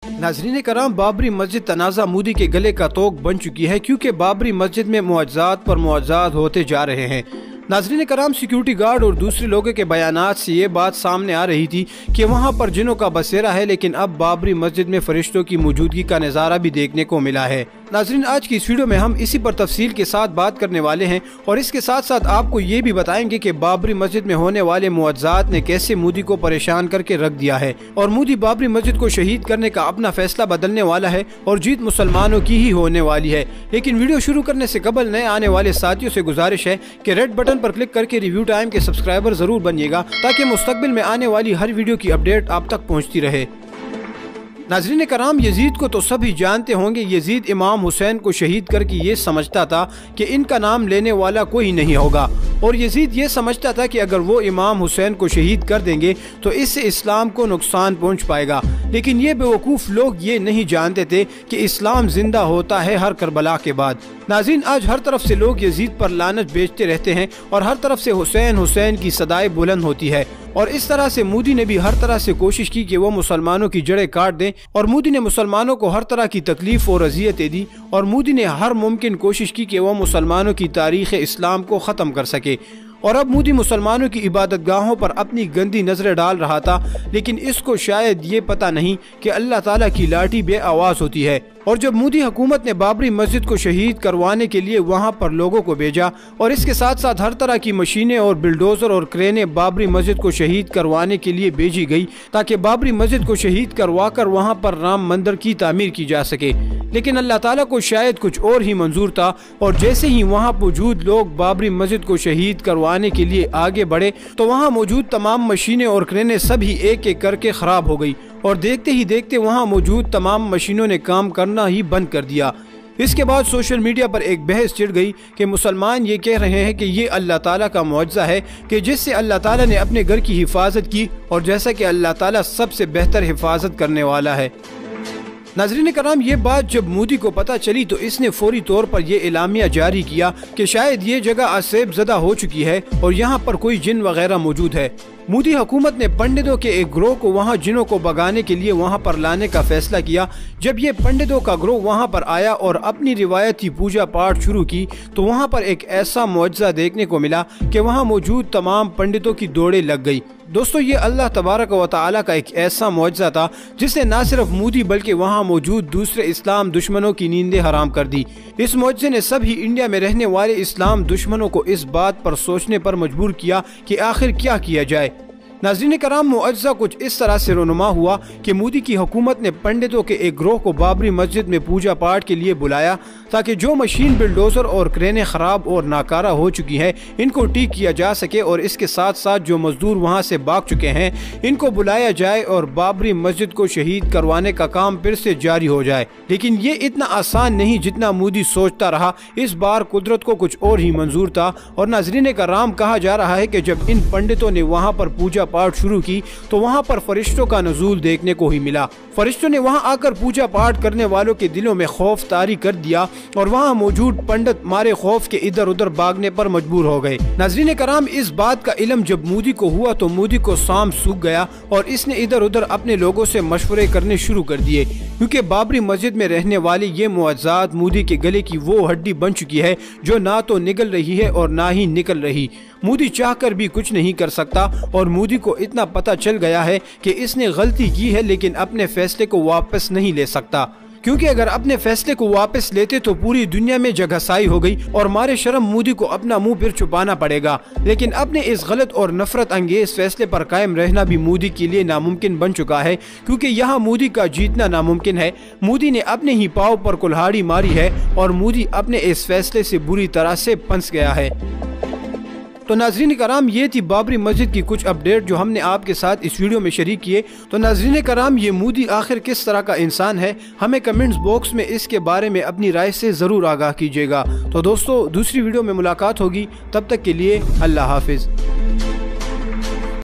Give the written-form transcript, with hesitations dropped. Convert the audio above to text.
नाज़रीन कराम, बाबरी मस्जिद तनाज़ा मोदी के गले का तोक बन चुकी है, क्योंकि बाबरी मस्जिद में मुआज़ात पर मुआज़ात होते जा रहे हैं। नाज़रीन कराम, सिक्योरिटी गार्ड और दूसरे लोगों के बयानात से ये बात सामने आ रही थी कि वहाँ पर जिनों का बसेरा है, लेकिन अब बाबरी मस्जिद में फरिश्तों की मौजूदगी का नज़ारा भी देखने को मिला है। नाज़रीन, आज की इस वीडियो में हम इसी पर तफसील के साथ बात करने वाले हैं और इसके साथ साथ आपको ये भी बताएंगे कि बाबरी मस्जिद में होने वाले मुआज़ात ने कैसे मोदी को परेशान करके रख दिया है और मोदी बाबरी मस्जिद को शहीद करने का अपना फैसला बदलने वाला है और जीत मुसलमानों की ही होने वाली है। लेकिन वीडियो शुरू करने से कबल नए आने वाले साथियों से गुजारिश है कि रेड बटन पर क्लिक करके रिव्यू टाइम के सब्सक्राइबर जरूर बनिएगा, ताकि मुस्तकबिल में आने वाली हर वीडियो की अपडेट आप तक पहुँचती रहे। नाज़रीन कराम, यजीद को तो सभी जानते होंगे। यजीद इमाम हुसैन को शहीद करके ये समझता था कि इनका नाम लेने वाला कोई नहीं होगा, और यजीद ये समझता था कि अगर वो इमाम हुसैन को शहीद कर देंगे तो इससे इस्लाम को नुकसान पहुंच पाएगा। लेकिन ये बेवकूफ़ लोग ये नहीं जानते थे कि इस्लाम जिंदा होता है हर करबला के बाद। नाज़रीन, आज हर तरफ से लोग यजीद पर लानत बेचते रहते हैं और हर तरफ से हुसैन हुसैन की सदाएं बुलंद होती है, और इस तरह से मोदी ने भी हर तरह से कोशिश की कि वो मुसलमानों की जड़ें काट दें, और मोदी ने मुसलमानों को हर तरह की तकलीफ और अजियतें दी, और मोदी ने हर मुमकिन कोशिश की कि वो मुसलमानों की तारीख़ इस्लाम को ख़त्म कर सके। और अब मोदी मुसलमानों की इबादतगाहों पर अपनी गंदी नजरें डाल रहा था, लेकिन इसको शायद ये पता नहीं कि अल्लाह ताला की लाठी बे आवाज़ होती है। और जब मोदी हुकूमत ने बाबरी मस्जिद को शहीद करवाने के लिए वहां पर लोगों को भेजा, और इसके साथ साथ हर तरह की मशीनें और बिल्डोजर और क्रेनें बाबरी मस्जिद को शहीद करवाने के लिए भेजी गई, ताकि बाबरी मस्जिद को शहीद करवा कर वहाँ पर राम मंदिर की तामीर की जा सके। लेकिन अल्लाह ताला को शायद कुछ और ही मंजूर था, और जैसे ही वहाँ मौजूद लोग बाबरी मस्जिद को शहीद करवाने के लिए आगे बढ़े तो वहाँ मौजूद तमाम मशीनें और क्रेनें सभी एक एक करके खराब हो गई, और देखते ही देखते वहाँ मौजूद तमाम मशीनों ने काम करना ही बंद कर दिया। इसके बाद सोशल मीडिया पर एक बहस छिड़ गई कि मुसलमान ये कह रहे हैं कि ये अल्लाह ताला का मुआजिज़ा है कि जिससे अल्लाह ताला ने अपने घर की हिफाजत की, और जैसा कि अल्लाह ताला सबसे बेहतर हिफाजत करने वाला है। नाज़रीन कराम, ये बात जब मोदी को पता चली तो इसने फौरी तौर पर यह एलामिया जारी किया कि शायद ये जगह असेब ज़दा हो चुकी है और यहाँ पर कोई जिन वगैरह मौजूद है। मोदी हुकूमत ने पंडितों के एक ग्रोह को वहाँ जिनों को भगाने के लिए वहाँ पर लाने का फैसला किया। जब ये पंडितों का ग्रोह वहाँ पर आया और अपनी रिवायती पूजा पाठ शुरू की तो वहाँ पर एक ऐसा मुआजिज़ा देखने को मिला कि वहाँ मौजूद तमाम पंडितों की दौड़ें लग गई। दोस्तों, ये अल्लाह तबारक व तआला का एक ऐसा मुआजिज़ा था जिसने न सिर्फ मोदी बल्कि वहाँ मौजूद दूसरे इस्लाम दुश्मनों की नींदें हराम कर दी। इस मुआजिज़े ने सभी इंडिया में रहने वाले इस्लाम दुश्मनों को इस बात पर सोचने पर मजबूर किया कि आखिर क्या किया जाए। नाज़रीन कराम, मुआजिज़ा कुछ इस तरह से रोनुमा हुआ कि मोदी की हुकूमत ने पंडितों के एक ग्रोह को बाबरी मस्जिद में पूजा पाठ के लिए बुलाया, ताकि जो मशीन बिल्डोजर और क्रेनें खराब और नाकारा हो चुकी हैं इनको ठीक किया जा सके, और इसके साथ साथ जो मजदूर वहां से भाग चुके हैं इनको बुलाया जाए और बाबरी मस्जिद को शहीद करवाने का काम फिर से जारी हो जाए। लेकिन ये इतना आसान नहीं जितना मोदी सोचता रहा। इस बार कुदरत को कुछ और ही मंजूर था, और नाज़रीन कराम, कहा जा रहा है कि जब इन पंडितों ने वहाँ पर पूजा पाठ शुरू की तो वहाँ पर फरिश्तों का नज़ूल देखने को ही मिला। फरिश्तों ने वहाँ आकर पूजा पाठ करने वालों के दिलों में खौफ तारी कर दिया, और वहाँ मौजूद पंडित मारे खौफ के इधर उधर भागने पर मजबूर हो गए। नाज़रीन कराम, इस बात का इल्म जब मोदी को हुआ तो मोदी को सांप सूख गया, और इसने इधर उधर अपने लोगों से मशवरे करने शुरू कर दिए, क्योंकि बाबरी मस्जिद में रहने वाले ये मुआज़ात मोदी के गले की वो हड्डी बन चुकी है जो ना तो निकल रही है और ना ही निकल रही। मोदी चाहकर भी कुछ नहीं कर सकता, और मोदी को इतना पता चल गया है कि इसने गलती की है, लेकिन अपने फैसले को वापस नहीं ले सकता, क्योंकि अगर अपने फैसले को वापस लेते तो पूरी दुनिया में जगहसाई हो गई और मारे शर्म मोदी को अपना मुंह फिर छुपाना पड़ेगा। लेकिन अपने इस गलत और नफरत अंगेज फैसले पर कायम रहना भी मोदी के लिए नामुमकिन बन चुका है, क्योंकि यहाँ मोदी का जीतना नामुमकिन है। मोदी ने अपने ही पाँव पर कुल्हाड़ी मारी है, और मोदी अपने इस फैसले से बुरी तरह से फंस गया है। तो नाज़रीन कराम, ये थी बाबरी मस्जिद की कुछ अपडेट जो हमने आपके साथ इस वीडियो में शरीक किए। तो नाज़रीन कराम, ये मोदी आखिर किस तरह का इंसान है, हमें कमेंट्स बॉक्स में इसके बारे में अपनी राय से ज़रूर आगाह कीजिएगा। तो दोस्तों, दूसरी वीडियो में मुलाकात होगी, तब तक के लिए अल्लाह हाफिज़।